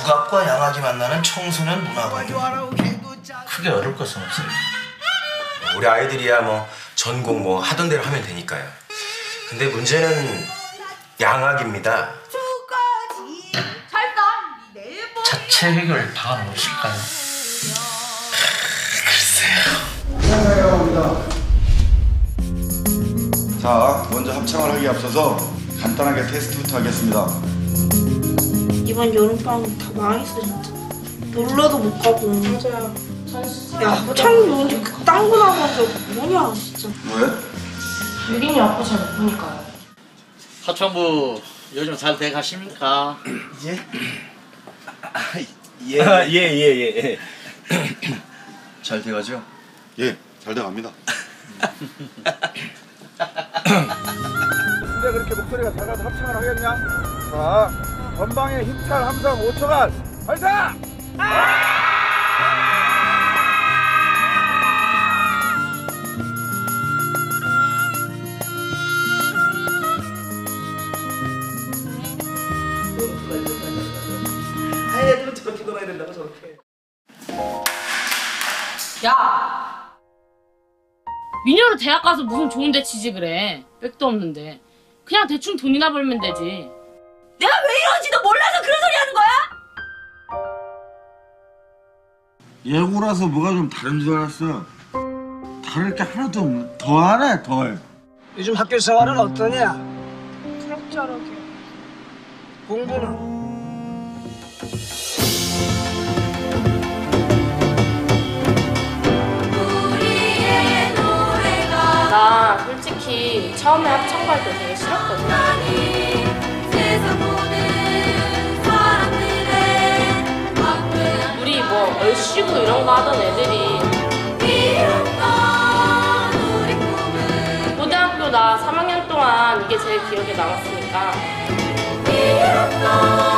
국악과 양악이 만나는 청소년 문화거든. 크게 어려울 것은 없어요. 우리 아이들이야 뭐 전공 뭐 하던 대로 하면 되니까요. 근데 문제는 양악입니다. 자체 해결 방안 없을까요? 감사합니다. 자, 먼저 합창을 하기에 앞서서 간단하게 테스트부터 하겠습니다. 이번 여름방학 다 망했어 진짜. 놀러도 못 가고. 맞아요. 야, 합창이 언제 그딴 거 나가서 뭐냐 진짜. 왜? 유린이 아빠 잘 못 보니까요. 하천부 요즘 잘 돼가십니까? 예? 예. 잘 돼가죠? 예, 잘 돼갑니다. 근데 그렇게 목소리가 작아서 합창을 하겠냐? 자, 전방에 힘찬 함성 5초간 발사! 애들은 저렇게 놀아야 된다고 저렇게. 야! 미녀로 대학 가서 무슨 좋은데 취직을 해. 백도 없는데. 그냥 대충 돈이나 벌면 되지. 내가 왜 이러는지도 몰라서 그런 소리 하는 거야? 예고라서 뭐가 좀 다른 줄 알았어. 다를 게 하나도 없네. 더하네, 덜. 요즘 학교 생활은 어떠냐? 그럭저럭해. 공부는? 나 솔직히 처음에 합창 갈 때 되게 싫었거든. 우리 뭐 얼씨구 이런 거 하던 애들이 고등학교 나 3학년 동안 이게 제일 기억에 남았으니까